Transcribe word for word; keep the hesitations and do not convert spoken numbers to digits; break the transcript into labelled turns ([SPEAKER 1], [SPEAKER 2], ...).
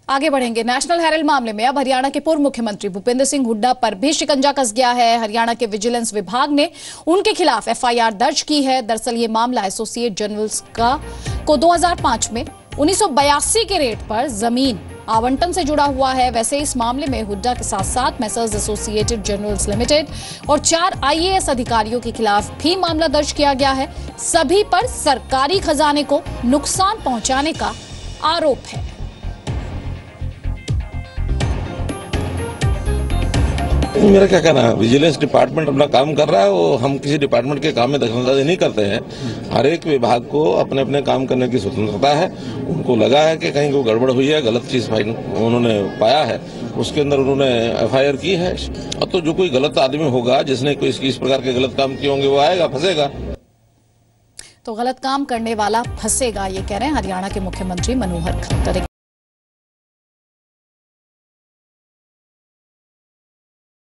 [SPEAKER 1] आगे बढ़ेंगे। National Herald मामले में अब हरियाणा के पूर्व मुख्यमंत्री भूपेंद्र सिंह हुड्डा पर भी शिकंजा कस गया है। हरियाणा के विजिलेंस विभाग ने उनके खिलाफ एफ आई आर दर्ज की है। दरअसल ये मामला एसोसिएट जर्नल्स का को दो हज़ार पाँच में उन्नीस सौ बयासी के रेट पर जमीन आवंटन से जुड़ा हुआ है। वैसे इस मामले में हुड्डा के साथ साथ मैसर्स एसोसिएटेड जर्नल्स लिमिटेड और चार आई ए एस अधिकारियों के खिलाफ भी मामला दर्ज किया गया है। सभी पर सरकारी खजाने को नुकसान पहुंचाने का आरोप है।
[SPEAKER 2] मेरा क्या कहना है, विजिलेंस डिपार्टमेंट अपना काम कर रहा है। वो हम किसी डिपार्टमेंट के काम में दखलंदाजी नहीं करते हैं। हर एक विभाग को अपने अपने काम करने की स्वतंत्रता है। उनको लगा है कि कहीं को गड़बड़ हुई है, गलत चीज उन्होंने पाया है, उसके अंदर उन्होंने एफ आई आर की है। अब तो जो कोई गलत आदमी होगा, जिसने कोई इस प्रकार के गलत काम किए होंगे, वो आएगा, फंसेगा।
[SPEAKER 1] तो गलत काम करने वाला फंसेगा, ये कह रहे हैं हरियाणा के मुख्यमंत्री मनोहर खट्टर।